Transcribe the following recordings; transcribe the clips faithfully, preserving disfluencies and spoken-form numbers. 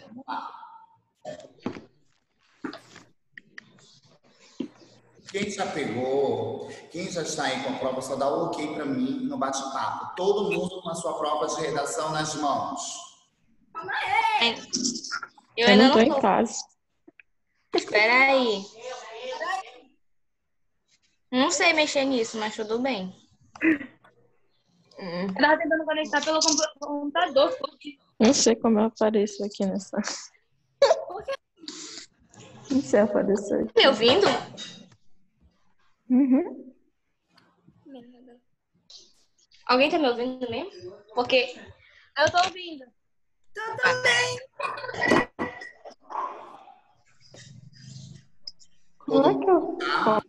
Vamos lá. Quem já pegou, quem já está aí com a prova, só dá o ok para mim no bate-papo. Todo mundo com a sua prova de redação nas mãos. Eu, Eu ainda não tô não em tô. casa. Espera aí. Não sei mexer nisso, mas tudo bem. Hum. Eu tava tentando conectar pelo computador. Porque... Não sei como eu apareço aqui nessa. Não sei aparecer aqui. Tá me ouvindo? Uhum. Alguém tá me ouvindo mesmo? Porque Eu tô ouvindo. Eu também. Como é que eu...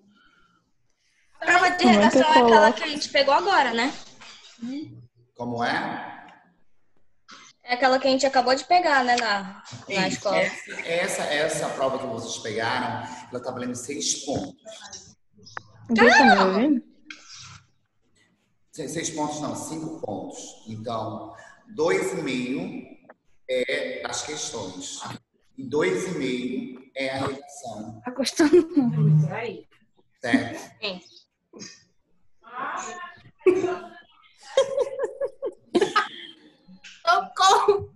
a prova de Como é que eu redação é aquela coloco? que a gente pegou agora, né? Como é? É aquela que a gente acabou de pegar, né, na, na Sim, escola. essa, essa, essa prova que vocês pegaram, ela tá valendo seis pontos. Você tá me ouvindo? Se- Seis pontos não, cinco pontos. Então, dois e meio é as questões. E dois e meio é a redação. Tá custando muito. Certo? Sim. Socorro.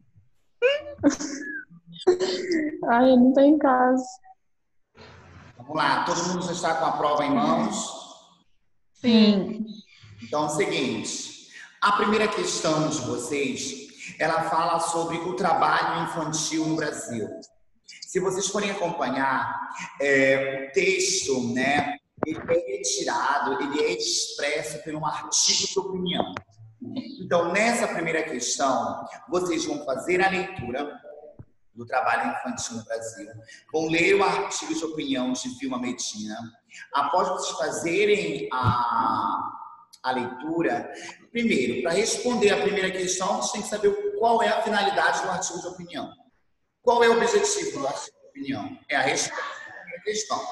Ai, eu não tô em casa. Vamos lá, todo mundo já está com a prova em mãos? Sim. Então é o seguinte, a primeira questão de vocês, ela fala sobre o trabalho infantil no Brasil. Se vocês forem acompanhar, é, o texto, né, ele é retirado, ele é expresso por um artigo de opinião. Então, nessa primeira questão, vocês vão fazer a leitura do trabalho infantil no Brasil, vão ler o artigo de opinião de Vilma Medina. Após vocês fazerem a, a leitura, primeiro, para responder a primeira questão, vocês têm que saber qual é a finalidade do artigo de opinião. Qual é o objetivo do artigo de opinião? É a resposta à primeira questão.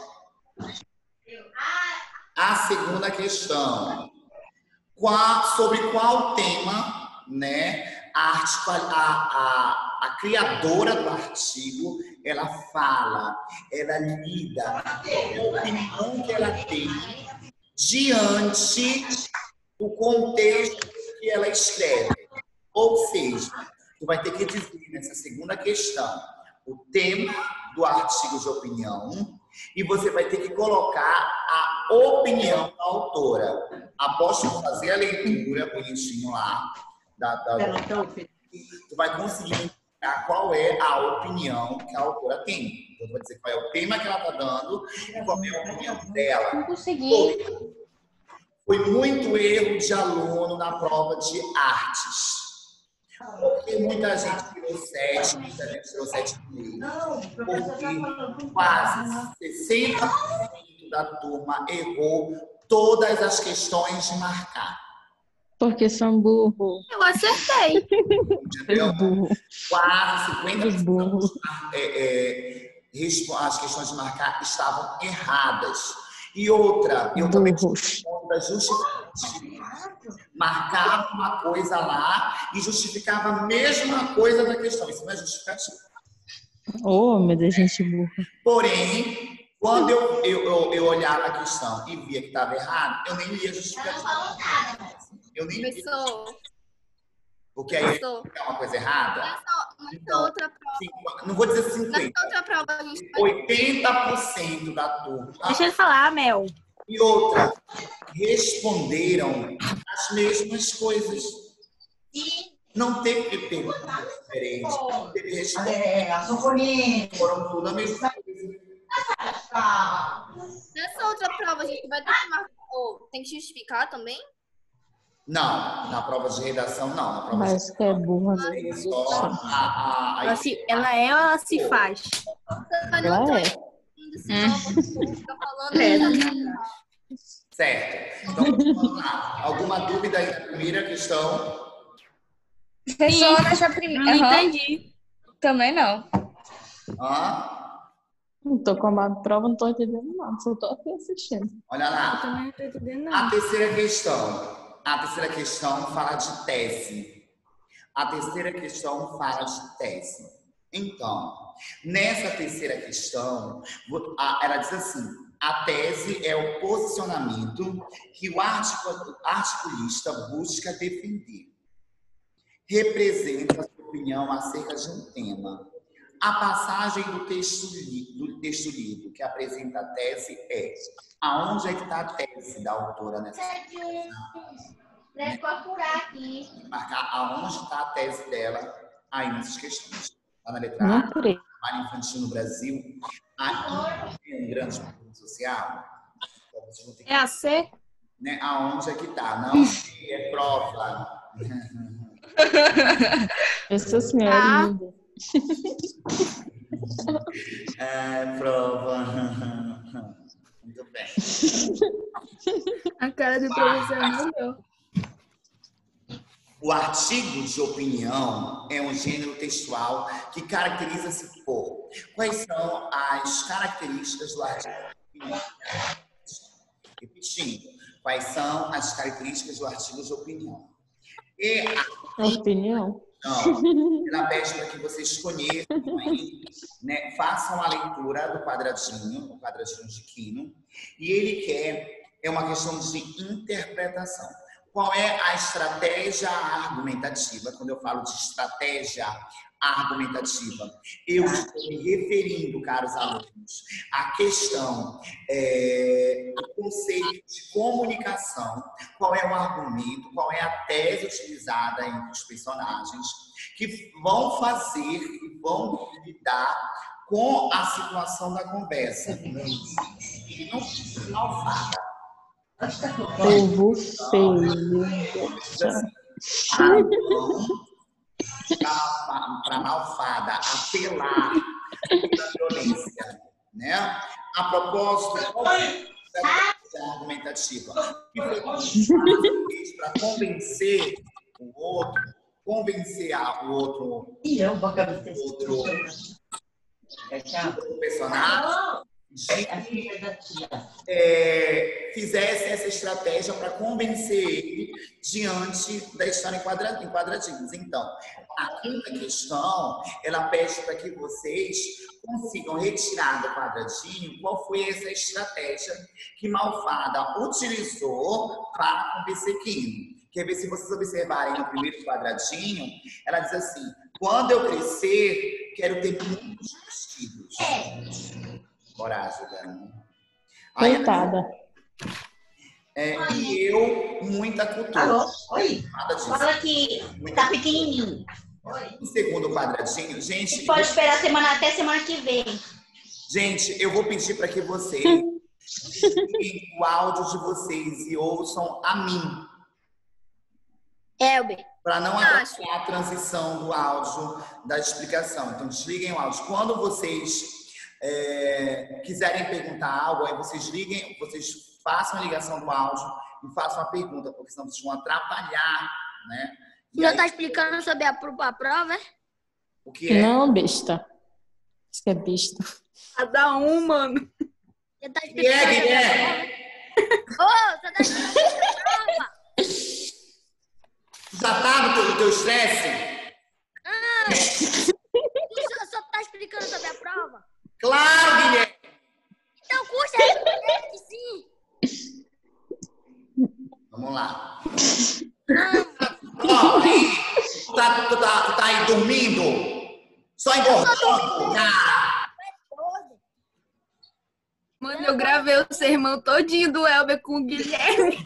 A segunda questão, qual, sobre qual tema, né, a, a, a, a criadora do artigo, ela fala, ela lida com a opinião que ela tem diante do contexto que ela escreve. Ou seja, tu vai ter que dizer nessa segunda questão o tema do artigo de opinião e você vai ter que colocar a opinião da autora. Após tu fazer a leitura bonitinho lá, da, da, tu vai conseguir identificar qual é a opinião que a autora tem. Então, tu vai dizer qual é o tema que ela está dando e qual é a opinião dela. Não consegui. Foi muito erro de aluno na prova de artes. Porque muita gente tirou sete, muita gente tirou sete e meio. Porque quase sessenta por cento da turma errou todas as questões de marcar. Porque são burro. Eu acertei. Entendeu? Burro. Quase cinquenta por cento Burro. é, é, respo- as questões de marcar estavam erradas. E outra, eu também tive Burros. conta justificativa. Marcava uma coisa lá e justificava a mesma coisa da questão. Isso não é justificativo. Oh, meu Deus, gente burra. Porém, quando eu, eu, eu, eu olhava a questão e via que estava errado, eu nem lia justificativa. Eu nem lia. Começou. Porque aí Começou. é uma coisa errada. Nessa Então, outra prova. cinquenta não vou dizer cinquenta, Nessa outra prova a gente vai. oitenta por cento da turma. Deixa ele falar, Mel. E outra, responderam as mesmas coisas. Não teve pergunta diferente, não teve resposta. Foram tudo a mesma coisa. Nessa outra prova a gente vai ter que marcar. Ou tem que justificar também? Não, na prova de redação, não. Na prova Mas que é burra de mesmo. redação, só a, a, a, Ela, se, ela é ou ela se faz? Mas não tô Ela é. entendendo se não fica falando. Certo. Então, vamos lá. Alguma dúvida aí na primeira questão? Pessoal, nessa Eu primeira. não Aham. entendi. Também não. Hã? Não tô com a prova, não tô entendendo nada. Só tô aqui assistindo. Olha Eu lá. também não tô entendendo A nada. terceira questão. A terceira questão fala de tese. A terceira questão fala de tese. Então, nessa terceira questão, ela diz assim: a tese é o posicionamento que o articulista busca defender. Representa a sua opinião acerca de um tema. A passagem do texto, lido, do texto lido que apresenta a tese é: aonde é que está a tese da autora nessa questão? Deve procurar aqui. Marcar aonde está a tese dela aí nessas questões. Está na letra Não A, procurei. trabalho infantil no Brasil, aqui tem um grande problema social. É a C? Né? Aonde é que está? Não é prova. Essa senhora Tá. linda. É prova. Muito bem. A cara do professor não deu. O artigo de opinião é um gênero textual que caracteriza-se por quais são as características do artigo de opinião. Repetindo, quais são as características do artigo de opinião. E a Opinião? Não, ela pede para que vocês conheçam aí, né? Façam a leitura do quadradinho, o quadradinho de Quino, e ele quer, é uma questão de interpretação. Qual é a estratégia argumentativa? Quando eu falo de estratégia argumentativa, eu estou me referindo, caros alunos, à questão é, do conceito de comunicação, qual é o argumento, qual é a tese utilizada entre os personagens que vão fazer e vão lidar com a situação da conversa. E não malvada. Povo feio. Para a malfada apelar pela violência, né? A propósito, qual é a argumentativa? Que foi para convencer o outro, convencer a, o outro, outro, outro personagem de é, fizesse essa estratégia para convencer ele diante da história em quadradinhos. Então, a quinta questão, ela pede para que vocês consigam retirar do quadradinho qual foi essa estratégia que Malfada utilizou para convencer Quino. Quer ver, se vocês observarem no primeiro quadradinho, ela diz assim: quando eu crescer, quero ter muitos vestidos. Coragem, Dani. Coitada. É, e eu, muita cultura. Alô? Oi. Nada disso. Fala que tá pequenininho. O segundo quadradinho, gente. Pode esperar semana, até semana que vem. Gente, eu vou pedir para que vocês desliguem o áudio de vocês e ouçam a mim. Elber. Para não atrapalhar a transição do áudio da explicação. Então, desliguem o áudio. Quando vocês é, quiserem perguntar algo, aí vocês liguem, vocês façam a ligação do áudio e façam a pergunta, porque senão vocês vão atrapalhar, né? E Já aí, tá explicando sobre a, pro- a prova, é? o que é? Não, besta. Isso que é besta. Cada um, mano. Já tá O que explicando é, sobre a Guilherme? prova? Ô, você tá explicando sobre a prova? Já tá no teu, no teu estresse? Tu só, só tá explicando sobre a prova? Claro, Guilherme! Então curte a responder, sim. Vamos lá. Ó, aí, tu tá, tu, tá, tu tá aí dormindo? Só engordando, cara! Mano, eu gravei o sermão todinho do Elber com o Guilherme.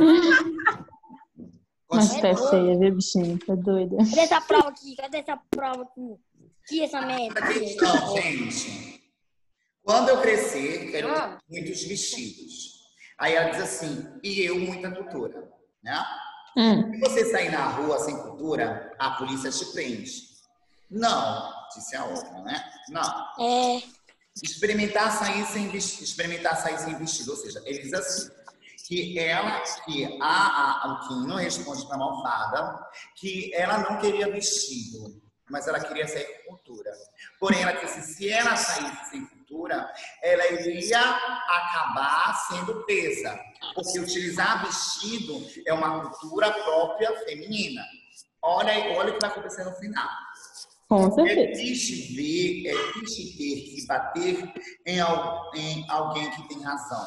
Mas tá feia, viu, bichinho? Tá doida. Cadê essa prova aqui? Cadê essa prova aqui? Que essa merda? Outra questão, gente. Quando eu crescer, quero ter muitos vestidos. Aí ela diz assim, e eu muita cultura, né? Hum. Se você sair na rua sem cultura, a polícia te prende. Não, disse a outra, né? Não. É. Experimentar sair sem vestido, experimentar sair sem vestido, ou seja, ele diz assim, que ela, que a, a, a Quino responde para a Malfada que ela não queria vestido, mas ela queria sair com cultura. Porém, ela disse, se ela saísse sem cultura, ela iria acabar sendo presa, porque utilizar vestido é uma cultura própria feminina. Olha, olha o que vai acontecer no final. Com É certeza. triste ver, é triste ter que bater em, al- em alguém que tem razão.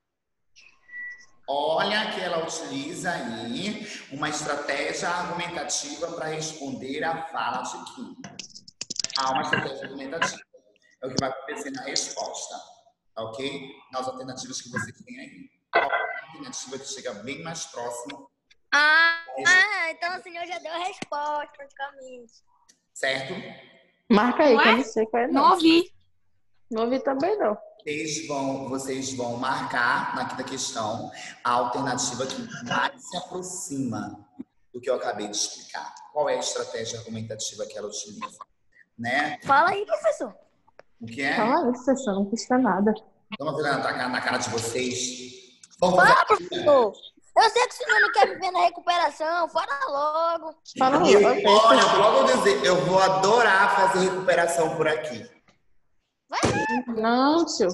Olha que ela utiliza aí uma estratégia argumentativa para responder à fala de Kim. Há uma estratégia argumentativa. É o que vai acontecer na resposta, ok? Nas alternativas que vocês têm aí. Qual é a alternativa que chega bem mais próximo, Ah, ah, então o senhor já deu a resposta, praticamente. certo? Marca aí, Não que é? eu não sei qual é. Não Não, ouvi. não ouvi também, não. Vocês vão, vocês vão marcar na quinta questão a alternativa que mais se aproxima do que eu acabei de explicar. Qual é a estratégia argumentativa que ela utiliza? Né? Fala aí, professor. O que é? Fala aí, professor, não custa nada. Vamos ver na, na, na cara de vocês. Vamos fazer Fala, professor. Eu sei que o senhor não quer me ver na recuperação. Fala logo. Fala Eu, logo. ok. olha, logo eu dizer, eu vou adorar fazer recuperação por aqui. Não, tio.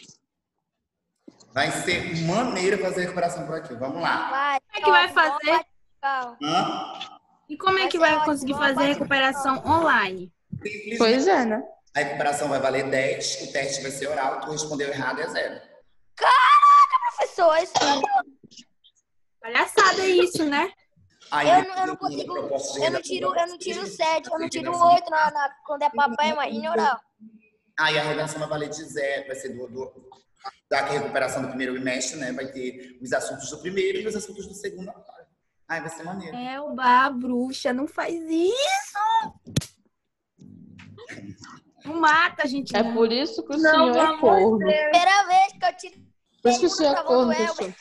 Vai ser maneiro fazer recuperação por aqui. Vamos lá. Vai. Como é que vai fazer? Calma. Hã? E como é que Vai ser vai ótimo, conseguir vamos fazer a partir. recuperação online? Simplesmente, Pois é, né? a recuperação vai valer dez, o teste vai ser oral, tu respondeu errado é zero. Professor, isso não Palhaçada isso, né? Aí, Eu não- depois eu não mando a consigo- proposta de Eu não redação tiro, pra eu não vocês, tiro vocês sete, eu não fazem tiro redação. oito na, na, quando é papai, imagina oral. Aí a redação vai valer de zero, vai ser do, do da recuperação do primeiro bimestre, né? Vai ter os assuntos do primeiro e os assuntos do segundo agora. Aí vai ser maneiro. Elba, bruxa, não faz isso! Não mata a gente, É não. por isso que o Não, senhor pelo é amor de corno. Primeira vez que eu tiro. Por isso que o senhor é corno, professor.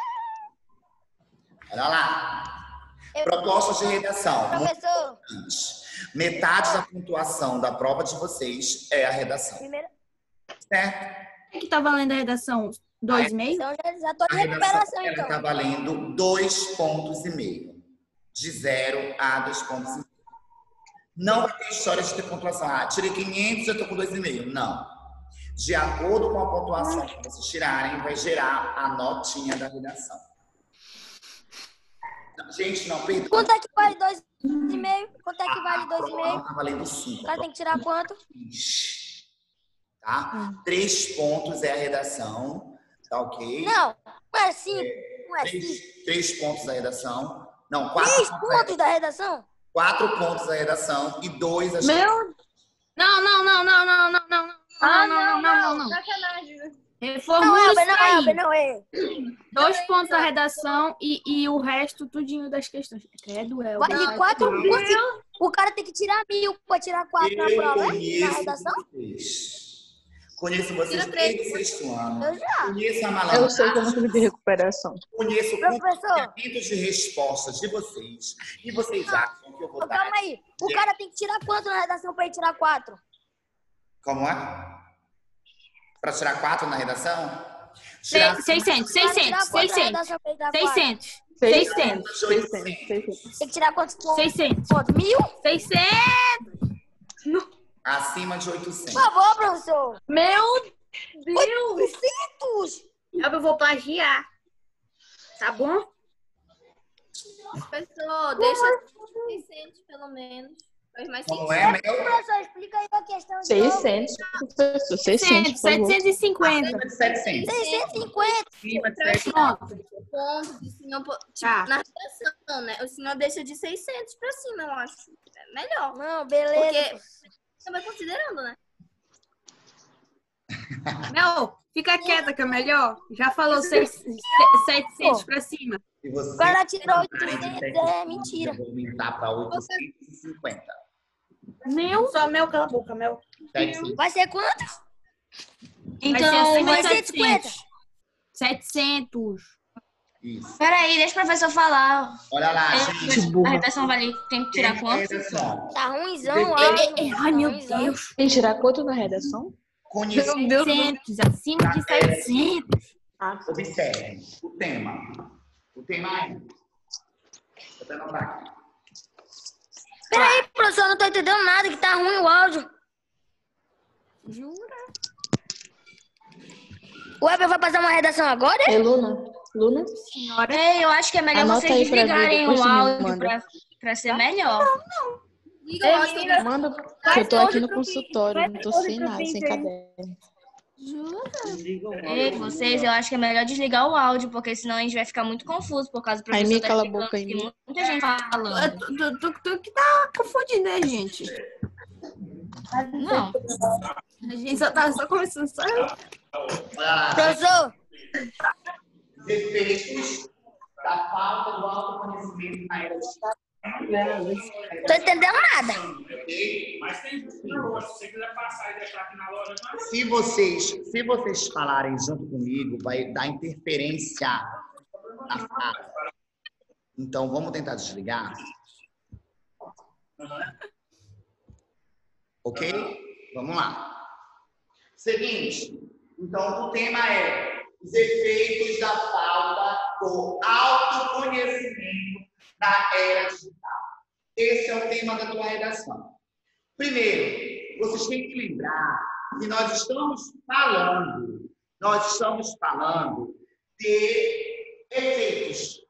Olha lá. Eu- Proposta de redação. Professor, Metade da pontuação da prova de vocês é a redação. primeira. Certo? É que tá valendo a redação dois e meio? Então já, já tô A de redação recuperação, ela então. está valendo dois pontos e meio. De zero a dois pontos e meio. Não vai ter história de ter pontuação. Ah, tirei quinhentos, eu tô com dois e meio. Não. De acordo com a pontuação que vocês tirarem, vai gerar a notinha da redação. Gente, não, perdão. Quanto é que vale dois e meio? Quanto é que vale dois e meio? Tá valendo cinco. O cara tem que tirar quanto? Tá? Três pontos é a redação. Tá ok? Não, não é cinco. Não é cinco. Três, três pontos da redação. Não, quatro, Três pontos da redação? quatro pontos da redação e dois a Meu Não, não, não, não, não, não, não, não, Ah, não, não, não, não, não. Sacanagem. Não, Reformula Elber, isso não, aí. Elber, não é. Dois pontos da redação e, e o resto tudinho das questões. Credo, Elber. Vale quatro pontos. O cara tem que tirar mil pra tirar quatro na Eu prova, né? Na conheço redação? vocês. Conheço vocês Tira três. desde o sexto ano. Eu já. Conheço a eu malandragem. sei que eu não tive de recuperação. Conheço o Professor. comportamento de respostas de vocês. E vocês acham que eu vou Ô, dar... calma aí. O cara tem que tirar quanto na redação pra ele tirar quatro? Como é? Para tirar quatro na redação? Se- Tirar seiscentos, O cara tirar seiscentos, quanto na seiscentos, redação pra ele tirar quatro? seiscentos, seiscentos, seiscentos, seiscentos, seiscentos. Tem que tirar quantos pontos? seiscentos, Ponto? Mil? seiscentos. acima de oitocentos. Por favor, professor. Meu oitocentos? Elber, eu vou plagiar. Tá bom? Professor, deixa seiscentos pelo menos. Faz mais Como sentido. é, Mel? Professor, explica aí a questão de novo. seiscentos, professor. seiscentos, por favor. setecentos e cinquenta. Acima de setecentos. seiscentos e cinquenta. Acima de setecentos. Pronto. Pontos, o senhor, po- tipo, Tá. na redação, né? O senhor deixa de seiscentos pra cima, eu acho. É melhor. Não, beleza. Porque você vai considerando, né? Mel, fica quieta que é melhor. Já falou seis, se- setecentos pra cima. E você O cara tirou vai oitocentos, ter é mentira. que aumentar para oitocentos e cinquenta. Meu, só Mel, cala a boca, Mel. setecentos. Vai ser quanto? Então, vai vai ser setecentos. setecentos. Isso. Peraí, deixa o professor falar. Olha lá, É, gente. a redação vale, tem que tirar quanto? Redação. Tá ruimzão, Ei, ó. Ai, Tá meu ruimzão. Deus. Tem que tirar quanto na redação? Conhecer, setecentos, acima de setecentos. observe o tema. O tema é... Vou até anotar aqui. Peraí, professor, eu não tô entendendo nada, que tá ruim o áudio. Jura? O Weber vai passar uma redação agora? É Luna? Luna? Senhora. É, eu acho que é melhor Anota vocês aí pra mim, desligarem depois o você me áudio manda. pra, pra ser melhor. Liga o áudio. menina, Manda, que Vai eu tô aqui hoje no pro consultório, vai não tô hoje sem pro nada, sem Pinter aí. caderno. Ei, vocês, eu acho que é melhor desligar o áudio, porque senão a gente vai ficar muito confuso por causa do Aí professor me tá cala a explicando, boca aí, tem me. muita gente falando. Tu, tu, tu, tu que tá confundindo, né, gente? Não. A gente só tá só começando só. Olha lá, Professor, os efeitos da falta do autoconhecimento na era digital. tô entendendo nada. Mas tem negócio, se você quiser passar e deixar aqui na loja, mas Se vocês, se vocês falarem junto comigo, vai dar interferência na fala. Então, vamos tentar desligar? Ok? Vamos lá. Seguinte, então o tema é os efeitos da falta do autoconhecimento na era digital. Esse é o tema da tua redação. Primeiro, vocês têm que lembrar que nós estamos falando, nós estamos falando de efeitos.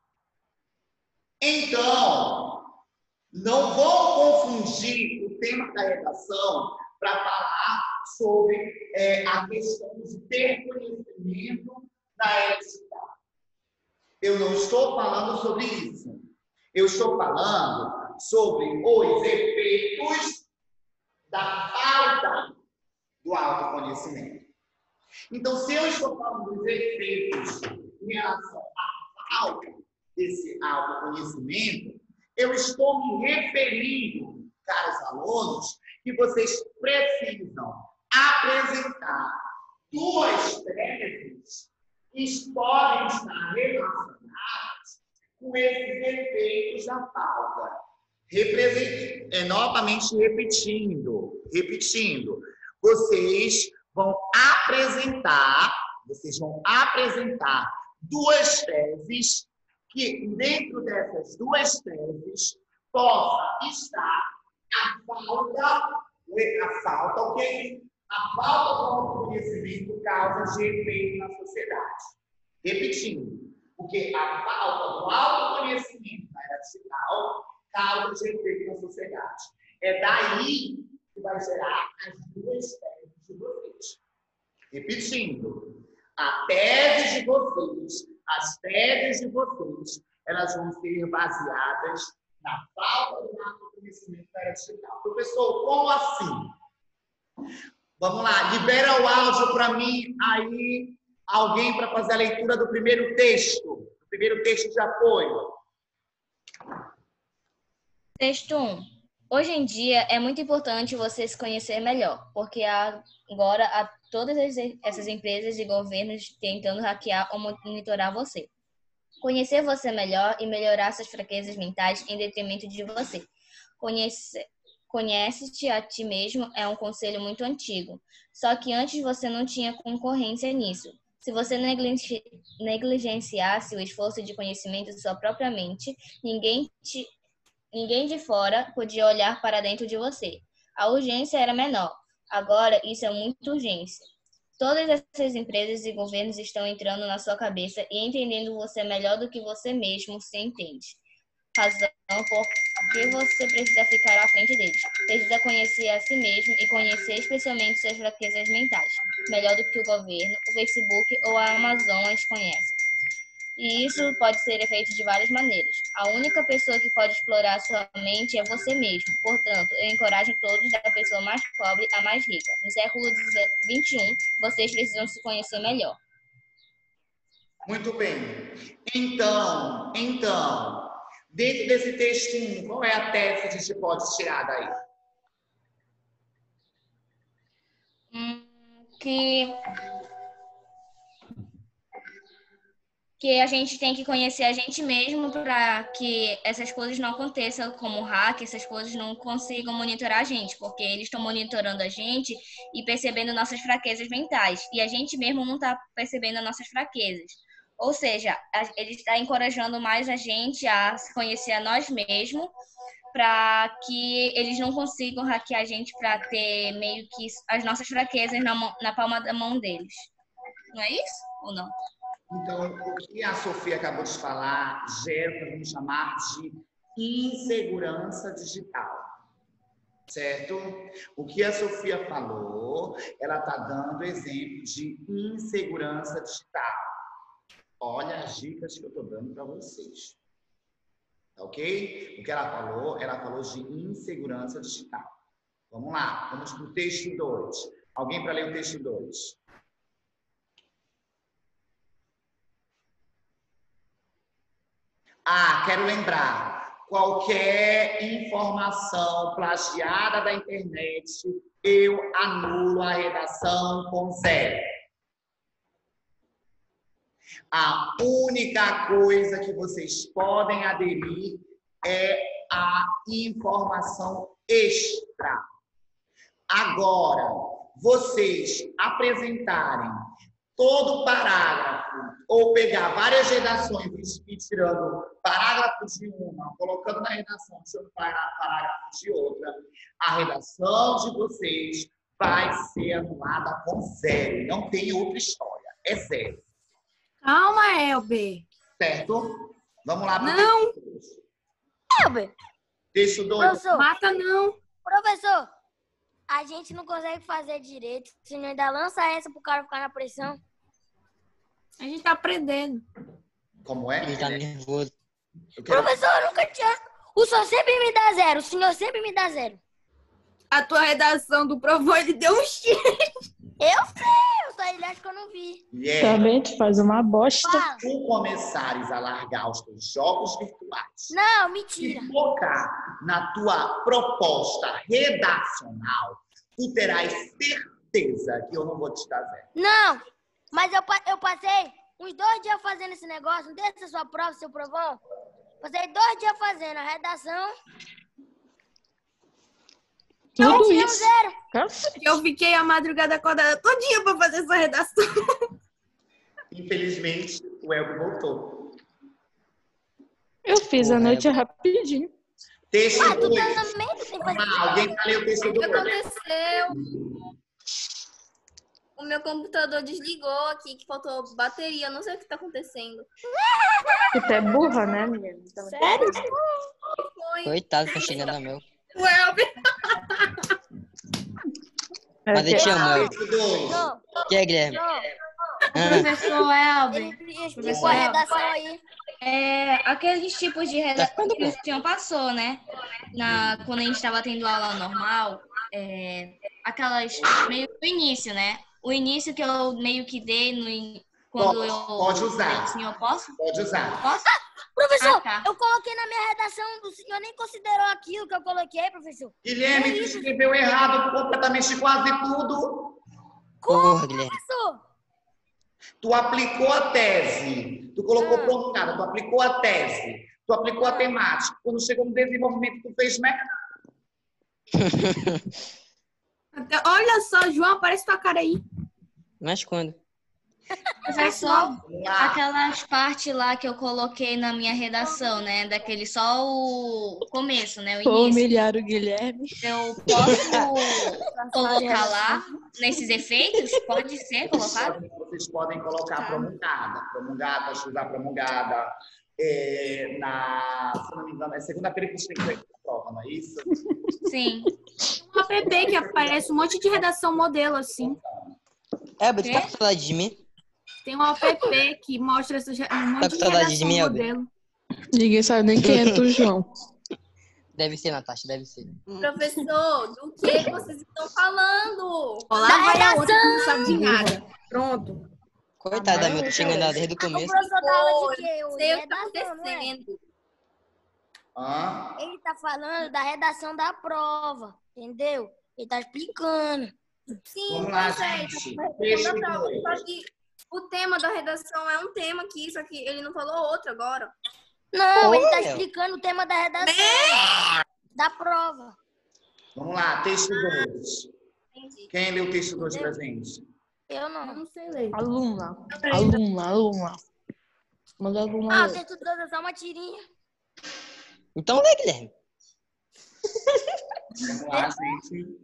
Então, não vão confundir o tema da redação para falar sobre é, a questão de ter conhecimento da era digital. Eu não estou falando sobre isso. Eu estou falando sobre os efeitos da falta do autoconhecimento. Então, se eu estou falando dos efeitos em relação à falta desse autoconhecimento, eu estou me referindo, caros alunos, que vocês precisam apresentar duas teses que podem estar relacionadas com esses efeitos da falta. Represent... É, novamente repetindo, repetindo, vocês vão apresentar, vocês vão apresentar duas teses que dentro dessas duas teses possa estar a falta, a falta, o que a falta do autoconhecimento causa de efeito na sociedade. Repetindo, porque a falta do autoconhecimento na era digital causa de efeito na sociedade. É daí que vai gerar as duas teses de vocês. Repetindo, a tese de vocês, as teses de vocês, elas vão ser baseadas na falta do autoconhecimento da era digital. Professor, como assim? Vamos lá, libera o áudio para mim aí, alguém para fazer a leitura do primeiro texto, do primeiro texto de apoio. Texto um. Hoje em dia é muito importante você se conhecer melhor, porque há, agora há todas essas empresas e governos tentando hackear ou monitorar você. Conhecer você melhor e melhorar suas fraquezas mentais em detrimento de você. Conhece, conhece-te a ti mesmo é um conselho muito antigo, só que antes você não tinha concorrência nisso. Se você negligenciasse o esforço de conhecimento de sua própria mente, ninguém te Ninguém de fora podia olhar para dentro de você. A urgência era menor. Agora, isso é muita urgência. Todas essas empresas e governos estão entrando na sua cabeça e entendendo você melhor do que você mesmo se entende. Razão por que você precisa ficar à frente deles. Precisa conhecer a si mesmo e conhecer especialmente suas fraquezas mentais, melhor do que o governo, o Facebook ou a Amazon as conhecem. E isso pode ser feito de várias maneiras. A única pessoa que pode explorar a sua mente é você mesmo. Portanto, eu encorajo todos, da pessoa mais pobre à mais rica. No século vinte e um, vocês precisam se conhecer melhor. Muito bem. Então, então, dentro desse texto um, qual é a tese que a gente pode tirar daí? Hum, que... que a gente tem que conhecer a gente mesmo para que essas coisas não aconteçam, como hack, essas coisas não consigam monitorar a gente, porque eles estão monitorando a gente e percebendo nossas fraquezas mentais, e a gente mesmo não está percebendo as nossas fraquezas. Ou seja, ele está encorajando mais a gente a se conhecer a nós mesmos, para que eles não consigam hackear a gente para ter meio que as nossas fraquezas na, mão, na palma da mão deles. Não é isso? Ou não? Então, o que a Sofia acabou de falar gera o que vamos chamar de insegurança digital. certo? O que a Sofia falou, ela está dando exemplo de insegurança digital. Olha as dicas que eu estou dando para vocês. Tá ok? O que ela falou, ela falou de insegurança digital. Vamos lá, vamos para o texto dois. Alguém para ler o texto dois? Ah, quero lembrar, qualquer informação plagiada da internet, eu anulo a redação com zero. A única coisa que vocês podem aderir é a informação extra. Agora, vocês apresentarem todo o parágrafo ou pegar várias redações e tirando parágrafo de uma, colocando na redação, tirando parágrafo de outra, a redação de vocês vai ser anulada com zero. Não tem outra história. É zero. Calma, Elber. Certo? Vamos lá para o Não. texto dois. Elber, Texto dois. professor, Mata não. professor, a gente não consegue fazer direito, se não ainda lança essa pro cara ficar na pressão. A gente tá aprendendo. Como é? Ele tá nervoso. Eu quero... Professor, eu nunca tinha... O senhor sempre me dá zero, o senhor sempre me dá zero. A tua redação do provô, ele deu um X. Eu sei, eu só ele acha que eu não vi. Yeah. Também tu faz uma bosta. Fala. Se tu começares a largar os teus jogos virtuais Não, mentira. e focar na tua proposta redacional, tu terás certeza que eu não vou te dar zero. Não, mas eu, pa- eu passei uns dois dias fazendo esse negócio, não tem essa sua prova, seu provão? Passei dois dias fazendo a redação, eu Tudo tirei um isso. zero. Cacete. Eu fiquei a madrugada acordada todinha pra fazer essa redação. Infelizmente, o Elber voltou. Eu fiz a noite rapidinho. Texto Ah, tu dois. também tu tem que fazer. Ah, alguém vai ler o texto O que dois. aconteceu? O meu computador desligou aqui, que faltou bateria. Não sei o que tá acontecendo. Tu é burra, né, menina? Então, Sério? Foi. Coitado, tá chegando a meu. O Elber. é Mas eu que- te amo, El. Texto dois. Não, Que é, Guilherme? não. Ah, Professor Elber. Ele explicou a redação aí. É, aqueles tipos de Tá redação ficando que bom. o senhor passou, né? Na, quando a gente estava tendo aula normal, é, aquelas meio do início, né? O início que eu meio que dei no, in- quando Pode, eu. pode usar. O senhor posso? Pode usar. Posso? Professor, Ah, tá. eu coloquei na minha redação, o senhor nem considerou aquilo que eu coloquei, professor. Guilherme, tu escreveu errado completamente quase tudo. porra, Guilherme. Professor, Tu aplicou a tese. Tu colocou Ah. prontada. Tu aplicou a tese. Tu aplicou a temática. Quando chegou no desenvolvimento, tu fez merda. Olha só, João, aparece tua cara aí. Mas quando? Professor, Vamos lá. aquelas partes lá que eu coloquei na minha redação, né? Daquele só o começo, né? O Vou início. humilhar o Guilherme. Eu posso colocar lá nesses efeitos? Pode ser colocado? Vocês podem colocar promulgada. Promulgada, estudar promulgada. É, na, se não me engano, é segunda-feira que a gente tem que fazer a prova, não é isso? Sim. Um app que aparece um monte de redação modelo, assim. É, tu tá Quê? com saudade de mim? Tem um app que mostra essas, um monte Tá de com saudade de redação mim, Elber? modelo. Ninguém sabe nem quem é tu, João. Deve ser, Natasha, deve ser. Professor, do que vocês estão falando? Ó, lá vai a outra que não sabe de nada. Pronto. Coitada, Ah, meu, tô chegando lá desde o o começo. professor dá aula de quê? Não O sei o que tá redação, não é? acontecendo. Hã? Ele tá falando da redação da prova, entendeu? Ele tá explicando. Sim, Vamos lá, pois é, gente. tá Texto falando da prova. dois. Só que o tema da redação é um tema aqui, só que ele não falou outro agora. Não, ele tá Olha. explicando o tema da redação. Da prova. Vamos lá, texto dois. Entendi. Quem leu o texto dois pra gente? Eu Eu não. não sei ler. Aluna. Aluna, aluna. Manda aluna Ah, o ler. texto todo é só uma tirinha. Então lê, Guilherme. Vamos lá, gente.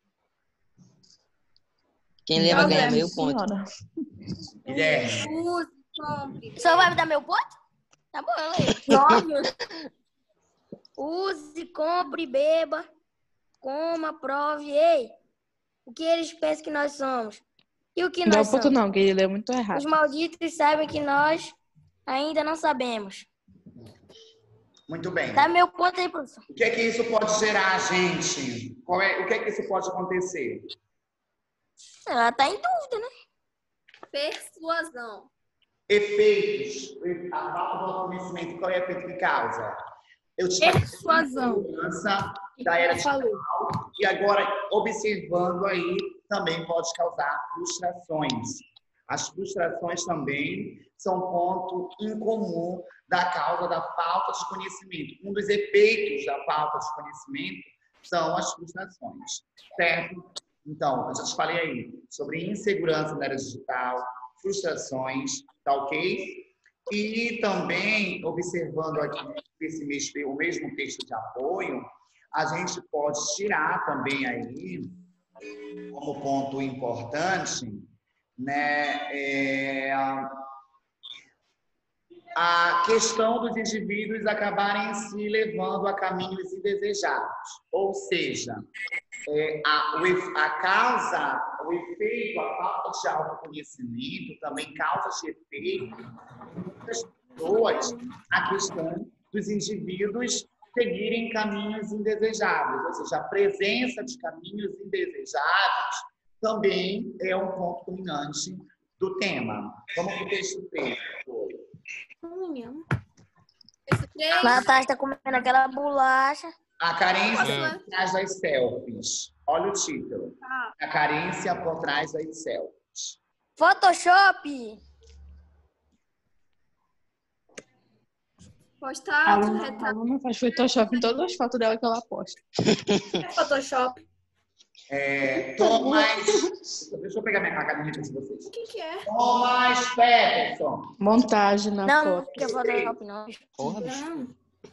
Quem lê vai Não, ganhar Guilherme, meio ponto. Senhora. Guilherme. Use, compre. O senhor vai me dar meu ponto? Tá bom, eu leio. Óbvio. Use, compre, beba. coma, prove, ei, o que eles pensam que nós somos e o que Não dá nós ponto somos. não, que ele leu muito errado. Os malditos sabem que nós ainda não sabemos. Muito bem. Dá meu ponto aí, professor. O que é que isso pode gerar, gente? Qual é, o que é que isso pode acontecer? Ela tá em dúvida, né? Persuasão. Efeitos. A falta do conhecimento, qual é o efeito que causa? Eu te falei Persuasão. de segurança da era digital e agora, observando aí, também pode causar frustrações. As frustrações também são ponto incomum da causa da falta de conhecimento. Um dos efeitos da falta de conhecimento são as frustrações, certo? Então, eu já te falei aí sobre insegurança na era digital, frustrações, tá ok? E também, observando aqui esse mesmo, o mesmo texto de apoio, a gente pode tirar também aí, como ponto importante, né, é, a questão dos indivíduos acabarem se levando a caminhos indesejados. Ou seja, é, a, o, a causa, o efeito, a falta de autoconhecimento também causa de efeito das pessoas a questão dos indivíduos seguirem caminhos indesejáveis. Ou seja, a presença de caminhos indesejáveis também é um ponto dominante do tema. Vamos para o texto três. Esse três. Natasha tá comendo aquela bolacha. A carência Nossa. por trás das selfies. Olha o título. Ah. A carência por trás das selfies. Photoshop. A Postar aluna, a autorretrato. aluna faz Photoshop em todas as fotos dela que ela posta. Photoshop. É, Thomas... Deixa eu pegar minha caderneta de vocês. O que, que é? Thomas Peterson. Montagem na Não, foto. não quer Photoshop, não. Porra, bicho. Não.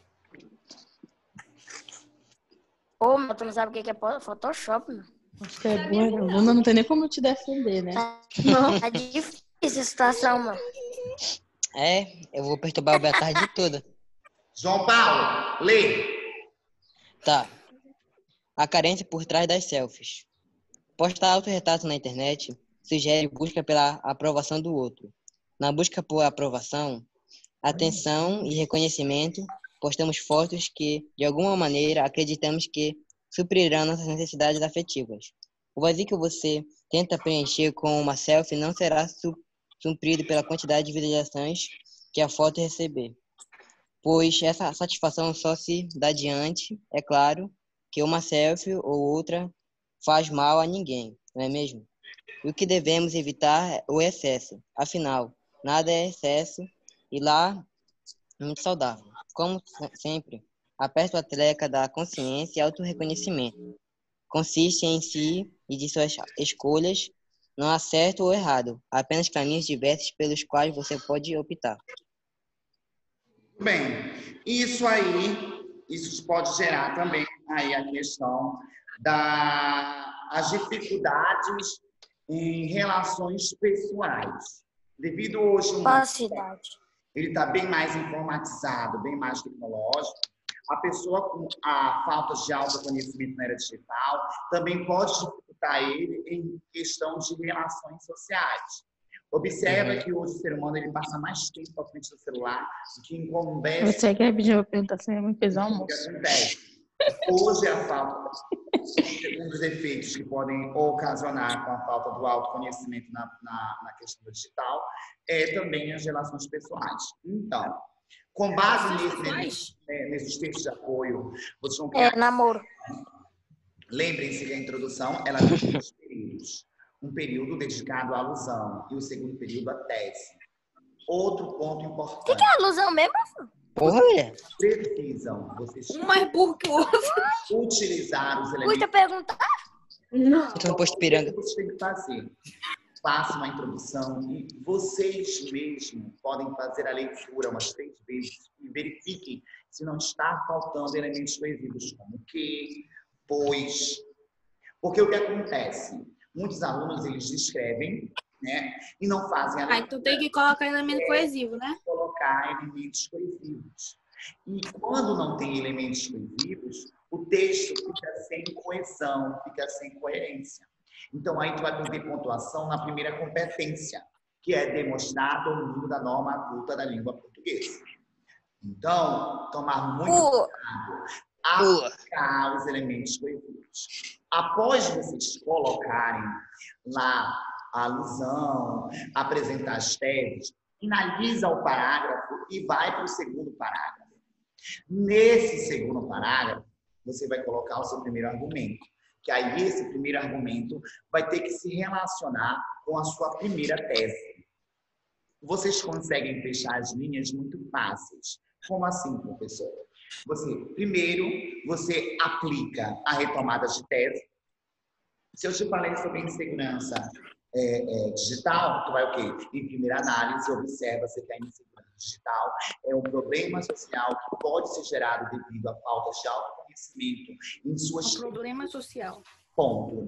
Ô, mas tu não sabe o que é Photoshop, mano. Acho que é boa. A aluna não tem nem como te defender, né? Não, é difícil a situação, mano. É, eu vou perturbar a tarde toda. João Paulo, lê. Tá. A carência por trás das selfies. Postar autorretrato na internet sugere busca pela aprovação do outro. Na busca por aprovação, atenção e reconhecimento, postamos fotos que, de alguma maneira, acreditamos que suprirão nossas necessidades afetivas. O vazio que você tenta preencher com uma selfie não será su- suprido pela quantidade de visualizações que a foto receber, pois essa satisfação só se dá diante, é claro, que uma selfie ou outra faz mal a ninguém, não é mesmo? E o que devemos evitar é o excesso. Afinal, nada é excesso e lá muito saudável. Como sempre, a perspectiva da consciência e autorreconhecimento consiste em si e de suas escolhas. Não há certo ou errado, apenas caminhos diversos pelos quais você pode optar. Bem, isso aí, isso pode gerar também aí a questão das dificuldades em relações pessoais. Devido hoje ao Facilidade. ele está bem mais informatizado, bem mais tecnológico, a pessoa com a falta de autoconhecimento na era digital também pode dificultar ele em questão de relações sociais. Observa Uhum. que hoje o ser humano ele passa mais tempo à frente do celular do que em Eu conversa. sei que a Bíblia vai perguntar se é muito pesar o O que almoço. acontece? Hoje a falta, um dos efeitos que podem ocasionar com a falta do autoconhecimento na, na, na questão digital é também as relações pessoais. Então, com base nesse, nesse, né, nesses textos de apoio, vocês vão É, criar. namoro. Lembrem-se que a introdução ela tem dois períodos. Um período dedicado à alusão e o segundo período à tese. Outro ponto importante. Que alusão mesmo? Porra, mulher. Precisam vocês Um mais burro que o outro. utilizar os elementos. Custa perguntar? Não. Eu tô no posto O que piranga. vocês têm que fazer? Faça uma introdução e vocês mesmos podem fazer a leitura umas três vezes e verifiquem se não está faltando elementos coesivos como que, pois. Porque o que acontece? Muitos alunos, eles escrevem, né, e não fazem a Ah, então tem que colocar elemento coesivo, né? colocar elementos coesivos. E quando não tem elementos coesivos, o texto fica sem coesão, fica sem coerência. Então, aí tu vai perder pontuação na primeira competência, que é demonstrar domínio da norma culta da língua portuguesa. Então, tomar muito Uh. cuidado, aplicar os elementos coesivos. Após vocês colocarem lá a alusão, apresentar as teses, finaliza o parágrafo e vai para o segundo parágrafo. Nesse segundo parágrafo, você vai colocar o seu primeiro argumento, que aí esse primeiro argumento vai ter que se relacionar com a sua primeira tese. Vocês conseguem fechar as linhas muito fáceis. Como assim, professor? Você, primeiro, você aplica a retomada de tese. Se eu te falei sobre insegurança é, é, digital, tu vai o quê? Em primeira análise, observa se que a insegurança digital é um problema social que pode ser gerado devido à falta de autoconhecimento em suas... Um problema social. Ponto.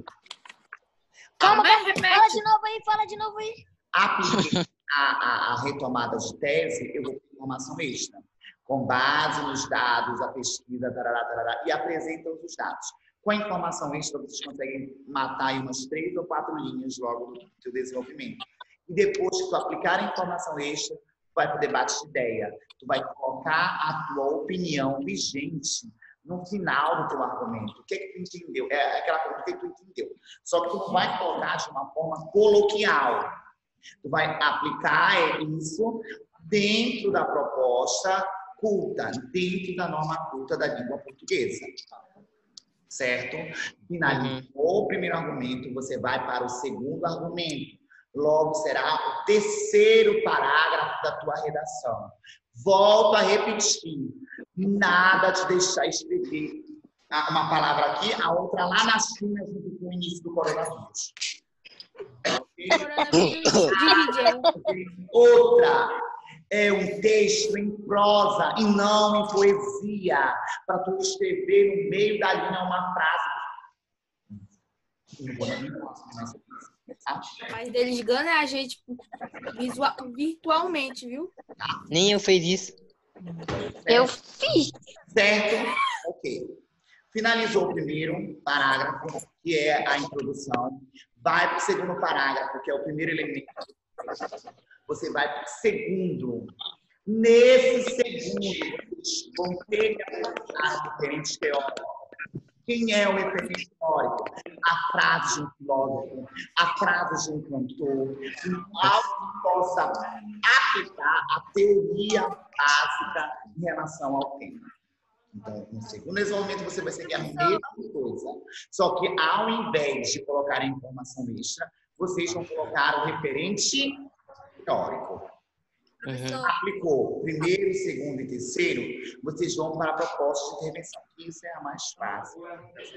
Calma, Ah, calma. repete. Fala de novo aí, fala de novo aí. Apliquei a, a, a retomada de tese, eu vou ter informação extra. Com base nos dados, a pesquisa, tarará, tarará, e apresenta os dados. Com a informação extra, vocês conseguem matar aí umas três ou quatro linhas logo do seu desenvolvimento. E depois que tu aplicar a informação extra, tu vai para o debate de ideia. Tu vai colocar a tua opinião vigente no final do teu argumento. O que é que tu entendeu? É aquela pergunta que tu entendeu. Só que tu não vai colocar de uma forma coloquial. Tu vai aplicar isso dentro da proposta culta, dentro da norma culta da língua portuguesa. Certo? Finalizou uhum. o primeiro argumento, você vai para o segundo argumento. Logo será o terceiro parágrafo da tua redação. Volto a repetir. Nada de deixar escrever uma palavra aqui, a outra lá na China, junto com o início do coronavírus. Outra é um texto em prosa e não em poesia, para tu escrever no meio da linha uma frase. Mas eles ganham a gente visual, virtualmente, viu? Nem eu fiz isso. Eu fiz. Certo? Ok. Finalizou o primeiro parágrafo, que é a introdução. Vai para o segundo parágrafo, que é o primeiro elemento. Você vai para o segundo. Nesse segundo, vocês vão ter que apresentar referentes teóricos. Quem é o referente histórico? A frase de um filósofo, a frase de um cantor, algo que possa aplicar a teoria básica em relação ao tema. Então, no segundo desenvolvimento, você vai seguir a mesma coisa. Só que, ao invés de colocar a informação extra, vocês vão colocar o referente teórico. Uhum. Aplicou primeiro, segundo e terceiro, vocês vão para a proposta de intervenção. Isso é a mais fácil.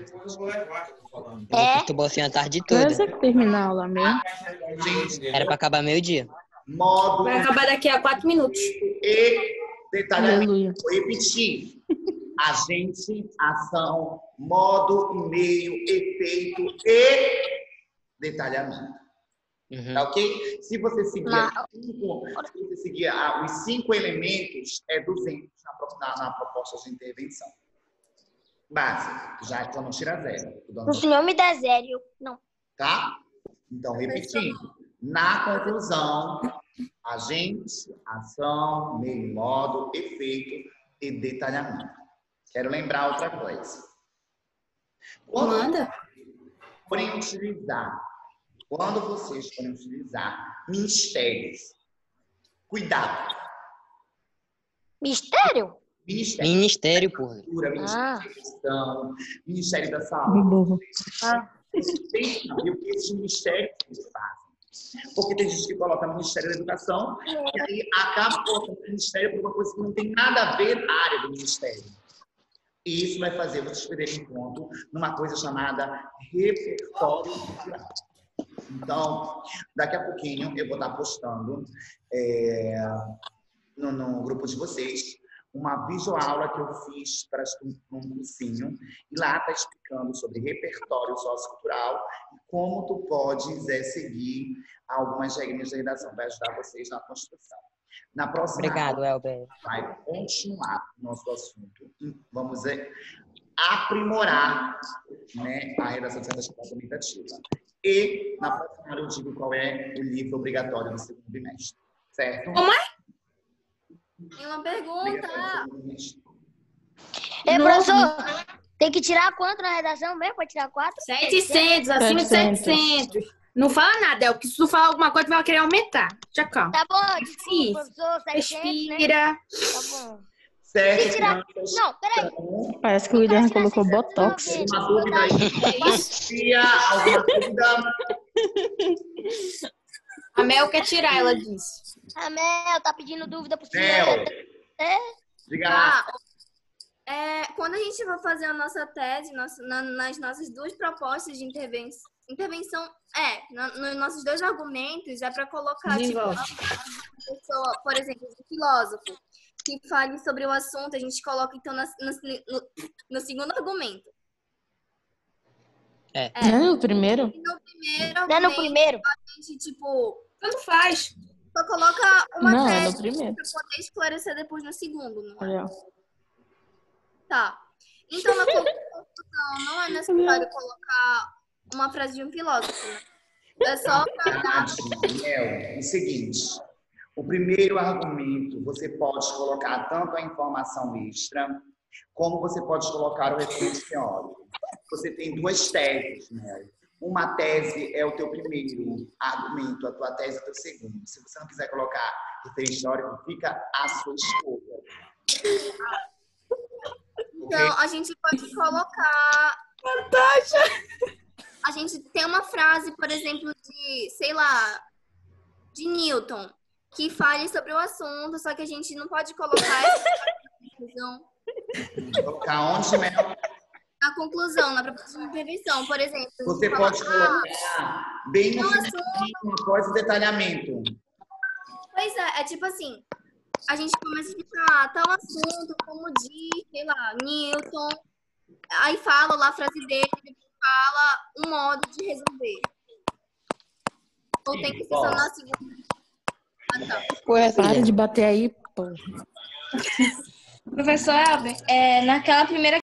É. Tu bolsinha a tarde toda. Mas é que terminar a aula mesmo. Gente, era para acabar meio-dia. Modo. Vai acabar daqui a quatro minutos. E detalhamento. Aleluia. Vou repetir. Agente, ação, modo, e-mail, efeito e detalhamento. Uhum. Tá ok? Se você seguir, cinco, se você seguir ah, os cinco elementos, é duzentos na, na, na proposta de intervenção. Base, já então não tira zero. O senhor me dá zero. Não. Tá? Então, repetindo. Na conclusão, agente, ação, meio, modo, efeito e detalhamento. Quero lembrar outra coisa. Quando Manda. forem utilizar, quando vocês forem utilizar ministérios, cuidado. Mistério? Ministério. Ministério, porra. Ministério Ah. da Educação, Ministério da De Saúde. novo. Ah. Vocês têm que saber o que esses ministérios fazem. Porque tem gente que coloca Ministério da Educação e aí acaba colocando Ministério por uma coisa que não tem nada a ver na área do Ministério. E isso vai fazer vocês perderem ponto numa coisa chamada repertório cultural. Então, daqui a pouquinho eu vou estar postando é, no, no grupo de vocês uma videoaula que eu fiz para um cursinho e lá está explicando sobre repertório sociocultural e como tu podes é, seguir algumas regras de redação, vai ajudar vocês na construção. Na próxima Obrigado, aula, Elber. vai continuar o nosso assunto. Vamos ver. aprimorar, né, a redação de dissertação argumentativa. E, na próxima aula, eu digo qual é o livro obrigatório do segundo bimestre. Certo? Como é? Tem uma pergunta. Ei, professor, tem que tirar quanto na redação mesmo? Pode tirar quatro? setecentos, acima de setecentos. setecentos. Não fala nada, é o que se tu falar alguma coisa, tu vai querer aumentar. Já calma. Tá bom, Sim. desculpa, professor, setecentos, né? Respira. Tá bom. Sete Se tirar... crianças. Não, peraí. Parece que o William colocou botox. Uma dúvida aí? Sofia, alguma dúvida? A Mel quer tirar, ela disse. A Mel tá pedindo dúvida pro senhor. Mel, É? diga lá. Ah, é, quando a gente vai fazer a nossa tese, nossa- na- nas nossas duas propostas de intervenção, intervenção é, na- nos nossos dois argumentos, é para colocar, tipo, Desenvolve. uma pessoa, por exemplo, um filósofo, que fale sobre o assunto, a gente coloca, então, na- no, no- no segundo argumento. Não é o primeiro? E no primeiro Não é no argumento, primeiro? a gente, tipo, Tanto faz. só coloca uma Não, é tese no primeiro. para poder esclarecer depois no segundo, não é? Olha, ó. Tá. Então, na conclusão, não é necessário colocar uma frase de um filósofo, né? É só para dar... Mel, o seguinte, o primeiro argumento, você pode colocar tanto a informação extra, como você pode colocar o referente teórico. Você tem duas teses, Mel. Uma tese é o teu primeiro argumento, a tua tese é o teu segundo. Se você não quiser colocar referente teórico, fica à sua escolha. Então, a gente pode colocar... A gente tem uma frase, por exemplo, de, sei lá, de Newton, que fale sobre o assunto, só que a gente não pode colocar essa conclusão. Colocar onde, Mel? Na conclusão, na proposta de intervenção, por exemplo. a gente Você fala, pode "Ah, colocar bem no não, finalzinho, após o detalhamento. pois é, é tipo assim, a gente começa a explicar tal assunto, como diz, sei lá, Newton, aí fala lá a frase dele, depois fala um modo de resolver. Ou tem que ser só na segunda. Ah, tá. Ué, Para filha. de bater aí, pô. Professor Elber, é, naquela primeira